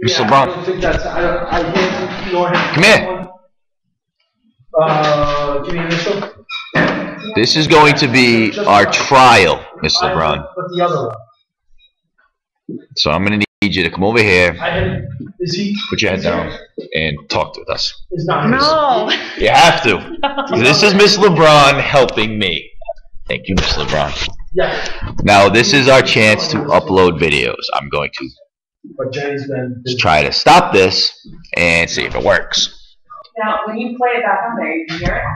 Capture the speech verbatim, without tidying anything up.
Mister Yeah, LeBron. I don't think that's. I don't. I can't ignore him. Come here. Uh, give me an initial. This is going to be our trial, Mister LeBron. But the other one. So I'm going to need you to come over here, I had. Is he? put your head down, and talk with us. Is not. No. You have to. This is Miss LeBron helping me. Thank you, Miss LeBron. Yeah. Now, this is our chance to upload videos. I'm going to But Jenny's been. try to stop this and see if it works. Now, when you play it back on there, you can hear it?